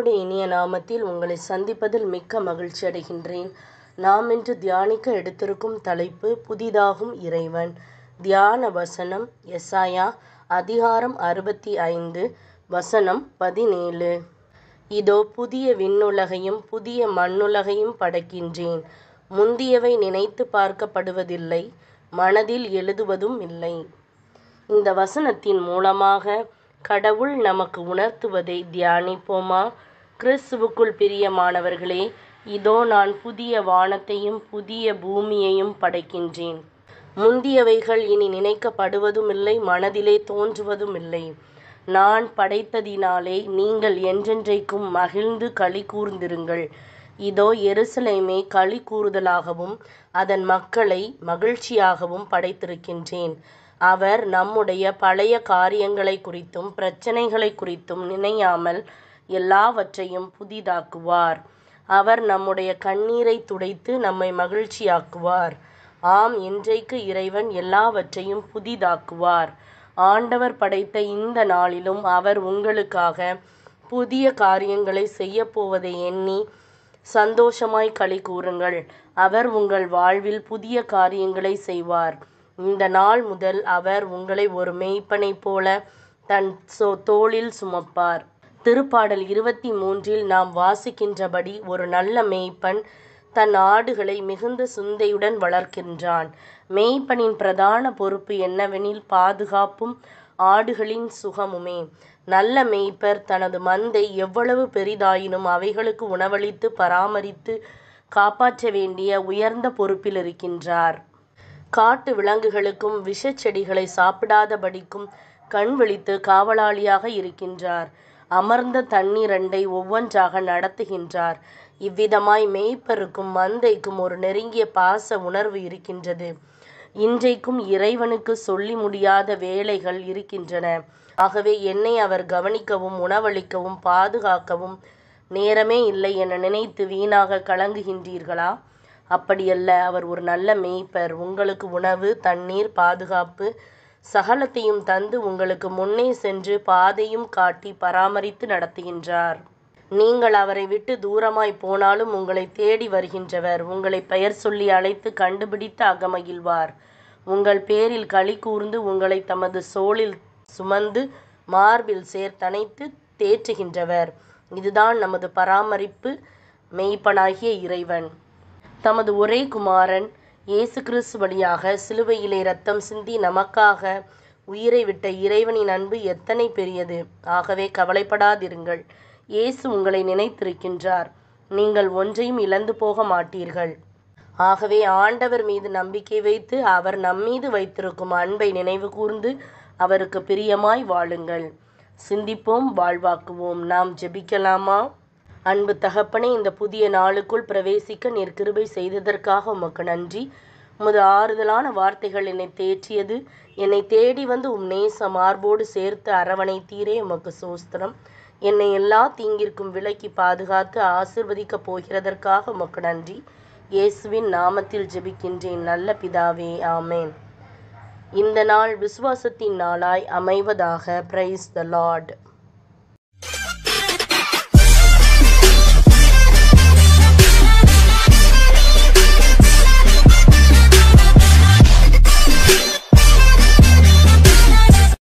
கர்த்தருடைய இனிய நாமத்தில் உங்களை சந்திப்பதில் மிக்க மகிழ்ச்சி அடைகின்றேன். நாம் இன்று தியானிக்க எடுத்திருக்கும் தலைப்பு புதிதாகும் இறைவன். தியான வசனம் எசாயா அதிகாரம் 65 வசனம் 17. இதோ புதிய விண்ணுலகையும் புதிய மண்ணுலகையும் படைக்கின்றேன். முந்தியவை நினைத்து பார்க்கப்படுவதில்லை, மனதில் எழுதுவதும் இல்லை. இந்த வசனத்தின் மூலமாக கடவுள் நமக்கு உணர்த்துவதை தியானிப்போமா? கிறிஸ்துவுக்குள் பிரியமானவர்களே, இதோ நான் புதிய வானத்தையும் புதிய பூமியையும் படைக்கின்றேன். முந்தியவைகள் இனி நினைக்கப்படுவதும் இல்லை, மனதிலே தோன்றுவதும் இல்லை. நான் படைத்ததினாலே நீங்கள் என்றென்றைக்கும் மகிழ்ந்து களி கூர்ந்திருங்கள். இதோ எருசலேமை களி கூறுதலாகவும் அதன் மக்களை மகிழ்ச்சியாகவும் படைத்திருக்கின்றேன். அவர் நம்முடைய பழைய காரியங்களை குறித்தும் பிரச்சனைகளை குறித்தும் நினையாமல் எல்லாவற்றையும் புதிதாக்குவார். அவர் நம்முடைய கண்ணீரை துடைத்து நம்மை மகிழ்ச்சியாக்குவார். ஆம், இன்றைக்கு இறைவன் எல்லாவற்றையும் புதிதாக்குவார். ஆண்டவர் படைத்த இந்த நாளிலும் அவர் உங்களுக்காக புதிய காரியங்களை செய்யப்போவதை எண்ணி சந்தோஷமாய் களி கூறுங்கள். அவர் உங்கள் வாழ்வில் புதிய காரியங்களை செய்வார். இந்த நாள் முதல் அவர் உங்களை ஒரு மேய்ப்பனைப் போல தன் தோளில் சுமப்பார். திருப்பாடல் 23 நாம் வாசிக்கின்றபடி, ஒரு நல்ல மேய்ப்பன் தன் ஆடுகளை மிகுந்த சிந்தையுடன் வளர்க்கின்றான். மேய்ப்பனின் பிரதான பொறுப்பு என்னவெனில் பாதுகாப்பும் ஆடுகளின் சுகமுமே. நல்ல மேய்ப்பர் தனது மந்தை எவ்வளவு பெரிதாயினும் அவைகளுக்கு உணவளித்து பராமரித்து காப்பாற்ற வேண்டிய உயர்ந்த பொறுப்பில் இருக்கின்றார். காட்டு விலங்குகளுக்கும் விஷச்செடிகளை சாப்பிடாதபடிக்கும் கண் விழித்து காவலாளியாக இருக்கின்றார். அமர்ந்த தண்ணீரண்டை ஒவ்வொன்றாக நடத்துகின்றார். இவ்விதமாய் மேய்ப்பருக்கும் மந்தைக்கும் ஒரு நெருங்கிய பாச உணர்வு இருக்கின்றது. இன்றைக்கும் இறைவனுக்கு சொல்லி முடியாத வேலைகள் இருக்கின்றன. ஆகவே என்னை அவர் கவனிக்கவும் உணவளிக்கவும் பாதுகாக்கவும் நேரமே இல்லை என நினைத்து வீணாக கலங்குகின்றீர்களா? அப்படியல்ல. அவர் ஒரு நல்ல மேய்ப்பர். உங்களுக்கு உணவு, தண்ணீர், பாதுகாப்பு சகலத்தையும் தந்து உங்களுக்கு முன்னே சென்று பாதையும் காட்டி பராமரித்து நடத்துகின்றார். நீங்கள் அவரை விட்டு தூரமாய் போனாலும் உங்களை தேடி வருகின்றவர். உங்களை பெயர் சொல்லி அழைத்து கண்டுபிடித்து அகமகிழ்வார். உங்கள் பேரில் களி கூர்ந்து உங்களை தமது சோளில் சுமந்து மார்பில் சேர்த்தணைத்து தேற்றுகின்றவர். இதுதான் நமது பராமரிப்பு மேய்ப்பனாகிய இறைவன். தமது ஒரே குமாரன் இயேசு கிறிஸ்து வழியாக சிலுவையிலே இரத்தம் சிந்தி நமக்காக உயிரை விட்ட இறைவனின் அன்பு எத்தனை பெரியது! ஆகவே கவலைப்படாதிருங்கள். இயேசு உங்களை நினைத்திருக்கின்றார். நீங்கள் ஒன்றையும் இழந்து போக மாட்டீர்கள். ஆகவே ஆண்டவர் மீது நம்பிக்கை வைத்து அவர் நம்மீது வைத்திருக்கும் அன்பை நினைவு கூர்ந்து அவருக்கு பிரியமாய் வாழுங்கள். சிந்திப்போம், வாழ்வாக்குவோம். நாம் ஜெபிக்கலாமா? அன்பு தகப்பனே, இந்த புதிய நாளுக்குள் பிரவேசிக்க நீர் கிருபை செய்ததற்காக உமக்கு நன்றி. உமது ஆறுதலான வார்த்தைகள் என்னை தேற்றியது. என்னை தேடி வந்து நேச மார்போடு சேர்த்து அரவணைத்தீரே, உமக்கு சோஸ்திரம். என்னை எல்லா தீங்கிற்கும் விலக்கி பாதுகாத்து ஆசீர்வதிக்கப் போகிறதற்காக உமக்கு நன்றி. இயேசுவின் நாமத்தில் ஜெபிக்கின்றேன் நல்ல பிதாவே, ஆமேன். இந்த நாள் விசுவாசத்தின் நாளாய் அமைவதாக. Praise the Lord.